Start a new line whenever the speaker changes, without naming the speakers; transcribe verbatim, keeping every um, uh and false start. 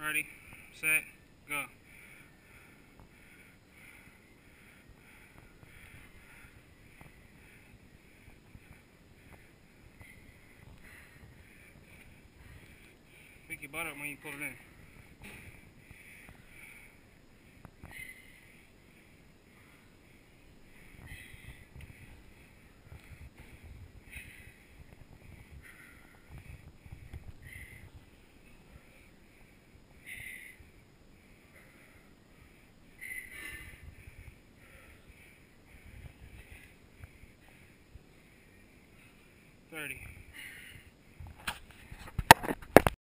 Ready, set, go. Pick your butt up when you pull it in. thirty.